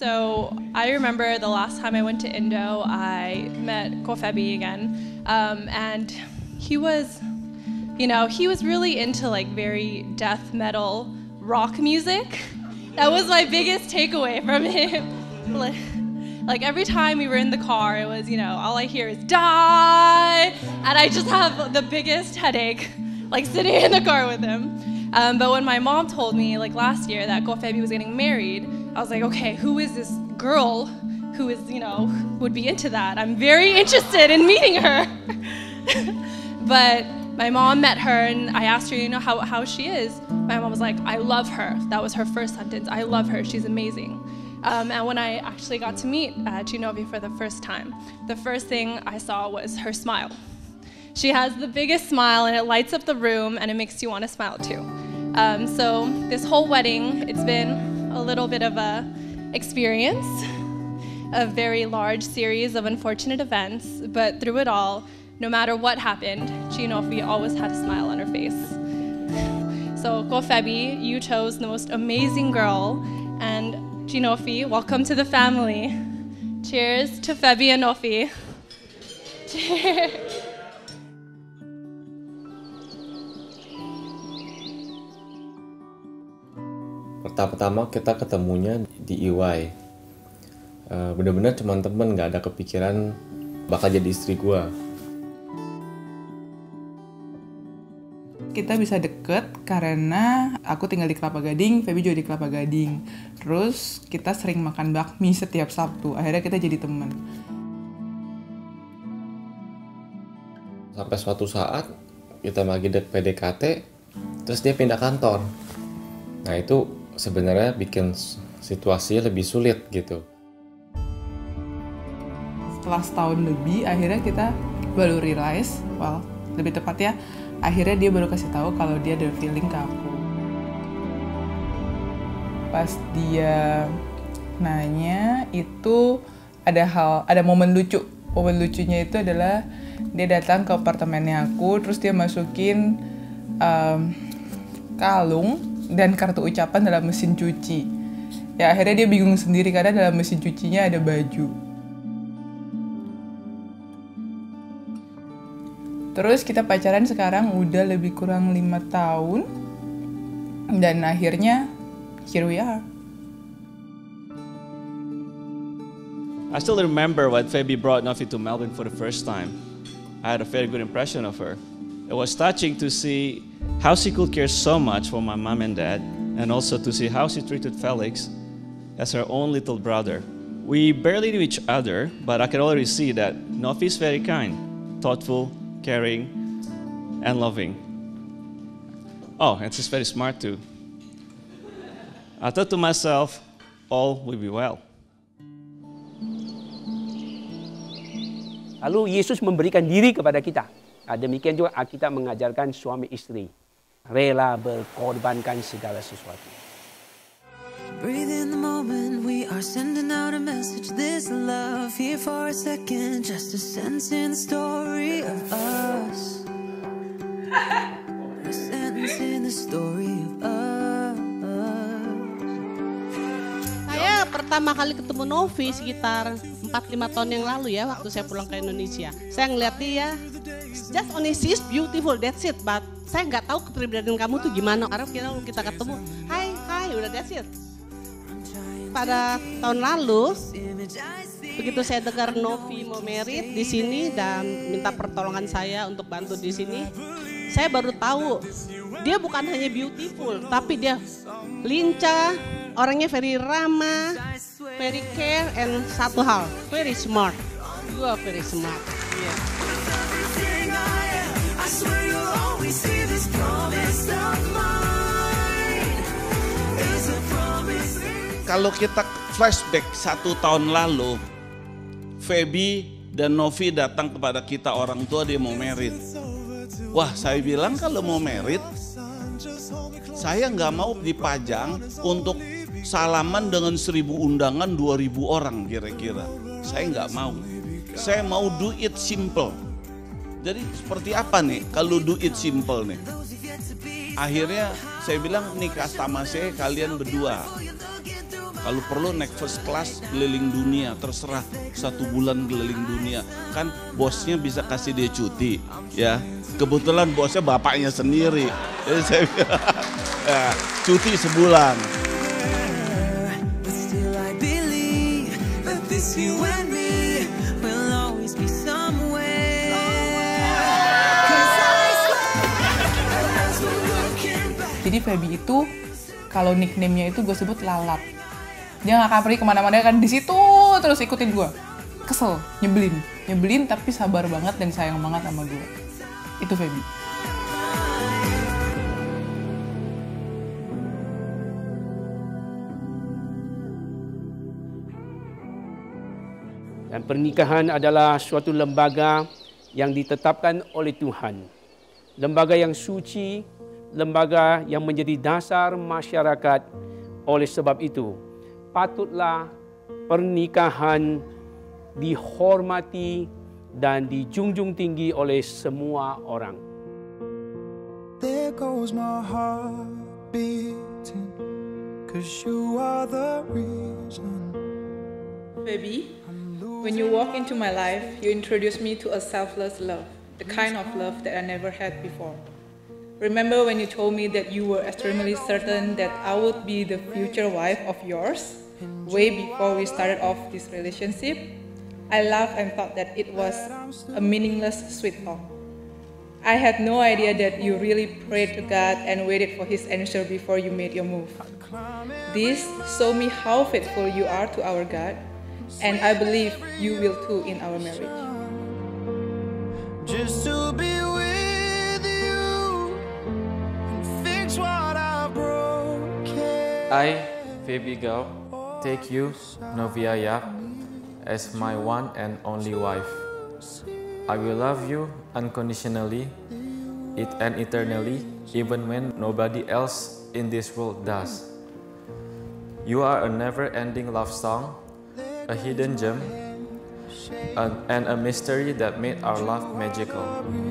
So I remember the last time I went to Indo, I met Feby again, and he was really into like very death metal rock music. That was my biggest takeaway from him. Like every time we were in the car, it was, all I hear is die, and I just have the biggest headache, like sitting in the car with him. But when my mom told me, like last year, that Feby was getting married, I was like, okay, who is this girl who is, would be into that? I'm very interested in meeting her. But my mom met her, and I asked her, how she is. My mom was like, I love her. That was her first sentence. I love her. She's amazing. And when I actually got to meet Novi for the first time, the first thing I saw was her smile. She has the biggest smile, and it lights up the room, and it makes you want to smile too. So this whole wedding, it's been a little bit of a experience, a very large series of unfortunate events, but through it all, no matter what happened, Novi always had a smile on her face. So Feby, you chose the most amazing girl, and Novi, welcome to the family. Cheers to Feby and Novi. Cheers. Pertama kita ketemunya di EY. Bener-bener cuman temen, gak ada kepikiran bakal jadi istri gua. Kita bisa deket karena aku tinggal di Kelapa Gading, Feby juga di Kelapa Gading. Terus kita sering makan bakmi setiap Sabtu, akhirnya kita jadi temen. Sampai suatu saat kita lagi PDKT, terus dia pindah kantor. Nah itu sebenarnya bikin situasi lebih sulit gitu. Setelah setahun lebih, akhirnya kita baru realize, lebih tepatnya, akhirnya dia baru kasih tahu kalau dia ada feeling ke aku. Pas dia nanya, itu ada momen lucu. Momen lucunya itu adalah dia datang ke apartemennya aku, terus dia masukin kalung dan kartu ucapan dalam mesin cuci. Ya akhirnya dia bingung sendiri karena dalam mesin cucinya ada baju. Terus kita pacaran sekarang udah lebih kurang 5 tahun. Dan akhirnya here we are. I still remember when Feby brought Novi to Melbourne for the first time. I had a very good impression of her. It was touching to see how she could care so much for my mom and dad, and also to see how she treated Felix as her own little brother. We barely knew each other, but I could already see that Novi is very kind, thoughtful, caring, and loving. Oh, and she's very smart too. I thought to myself, all will be well. Lalu Yesus memberikan diri kepada kita. Demikian juga kita mengajarkan suami istri. Rela berkorbankan segala sesuatu. Breathe in the moment, we are sending out a message. This love here for a second, just a sense in the story of us. A sentence in the story of us. Saya pertama kali ketemu Novi sekitar 4-5 tahun yang lalu ya, waktu saya pulang ke Indonesia. Saya ngeliat dia, just only she's beautiful, that's it. But saya nggak tahu kepribadian kamu tuh gimana. Karena kita ketemu, hai, udah that's it. Pada tahun lalu, begitu saya dengar Novi mau married di sini dan minta pertolongan saya untuk bantu di sini, saya baru tahu dia bukan hanya beautiful, tapi dia lincah, orangnya very ramah, very care, and satu hal, very smart. You are very smart. Yeah. Kalau kita flashback 1 tahun lalu, Feby dan Novi datang kepada kita orang tua, dia mau merit. Wah, saya bilang kalau mau merit, saya nggak mau dipajang untuk salaman dengan 1000 undangan 2000 orang kira-kira. Saya nggak mau. Saya mau do it simple. Jadi seperti apa nih kalau do it simple nih? Akhirnya saya bilang nikah sama saya kalian berdua. Kalau perlu naik first class keliling dunia, terserah 1 bulan keliling dunia. Kan bosnya bisa kasih dia cuti, ya. Kebetulan bosnya bapaknya sendiri. Jadi saya bilang, ya, cuti sebulan. But still I believe that this you and me will always be somewhere. 'Cause I swear as we're looking back. Jadi Feby itu kalau nickname-nya itu gue sebut lalap. Dia gak akan pergi kemana-mana kan, di situ terus ikutin gue. Kesel, nyebelin tapi sabar banget dan sayang banget sama gue. Itu Feby. Dan pernikahan adalah suatu lembaga yang ditetapkan oleh Tuhan. Lembaga yang suci, lembaga yang menjadi dasar masyarakat. Oleh sebab itu, patutlah pernikahan dihormati dan dijunjung tinggi oleh semua orang. There goes my heart beating, 'cause you are the reason. Feby, when you walk into my life, you introduce me to a selfless love, the kind of love that I never had before. Remember when you told me that you were extremely certain that I would be the future wife of yours, way before we started off this relationship? I laughed and thought that it was a meaningless sweet talk. I had no idea that you really prayed to God and waited for His answer before you made your move. This showed me how faithful you are to our God, and I believe you will too in our marriage. Just to be with you and fix what I broke. I, Feby Novi, take you, Novia Yap, as my one and only wife. I will love you unconditionally and eternally, even when nobody else in this world does. You are a never-ending love song, a hidden gem, and a mystery that made our love magical.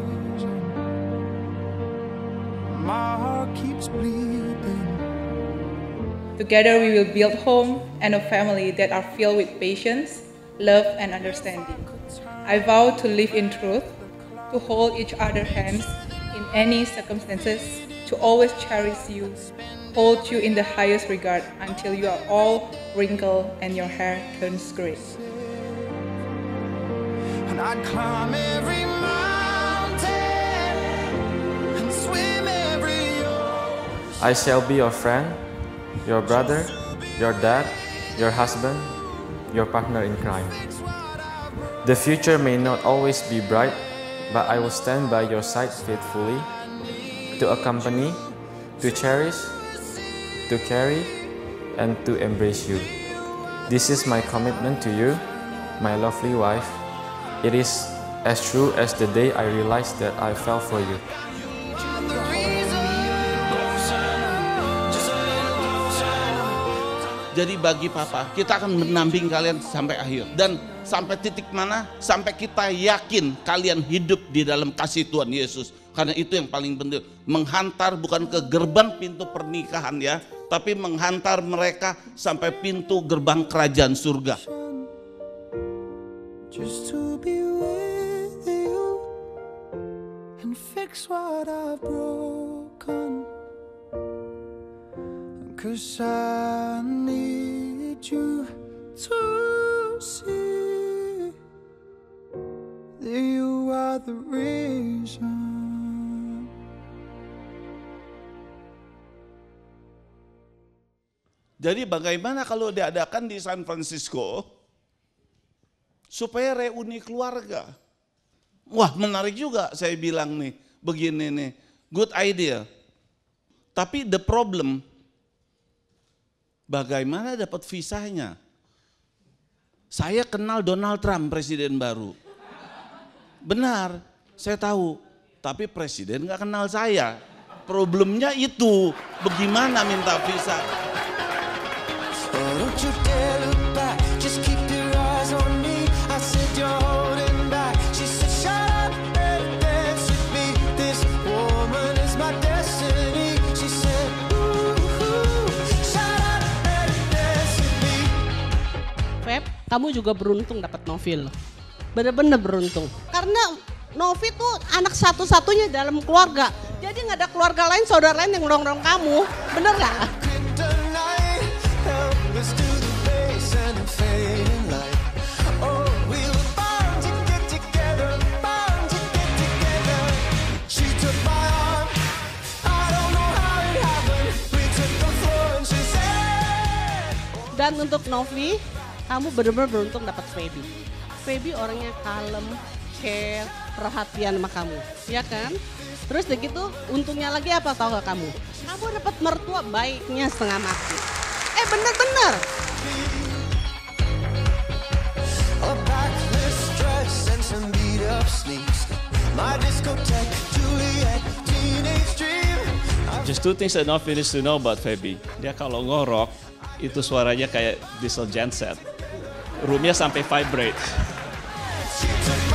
My heart keeps bleeding. Together we will build home and a family that are filled with patience, love, and understanding. I vow to live in truth, to hold each other's hands in any circumstances, to always cherish you, hold you in the highest regard until you are all wrinkled and your hair turns gray. And I'd climb every mountain and swim every ocean. I shall be your friend, your brother, your dad, your husband, your partner in crime. The future may not always be bright, but I will stand by your side faithfully, to accompany, to cherish, to carry, and to embrace you. This is my commitment to you, my lovely wife. It is as true as the day I realized that I fell for you. Jadi bagi Papa, kita akan menamping kalian sampai akhir. Dan sampai titik mana? Sampai kita yakin kalian hidup di dalam kasih Tuhan Yesus. Karena itu yang paling penting. Menghantar bukan ke gerbang pintu pernikahan ya, tapi menghantar mereka sampai pintu gerbang kerajaan surga. Just to be with you and fix what I've broken. 'Cause I need you to see that you are the reason. Jadi bagaimana kalau diadakan di San Francisco supaya reuni keluarga? Wah, menarik juga saya bilang nih, begini nih, good idea. Tapi the problem, bagaimana dapat visanya? Saya kenal Donald Trump, presiden baru. Benar, saya tahu. Tapi presiden nggak kenal saya. Problemnya itu, bagaimana minta visa? Don't you dare look back, just keep your eyes on me. I said you're holding back. She said shut up and dance with me. This woman is my destiny. She said ooh, shut up and dance with me. kamu juga beruntung dapat Novi loh. Bener-bener beruntung. Karena Novi tuh anak satu-satunya dalam keluarga. Jadi nggak ada keluarga lain, saudara lain yang nolong kamu. Bener nggak? Dan untuk Novi, kamu benar-benar beruntung dapat Feby. Feby orangnya kalem, care, perhatian sama kamu, ya kan? Terus begitu, untungnya lagi apa tahu gak kamu? Kamu dapat mertua baiknya setengah mati. Bener-bener. Just two things that Novi needs to know about Feby. Dia kalau ngorok, itu suaranya kayak diesel genset. Roomnya sampai vibrate.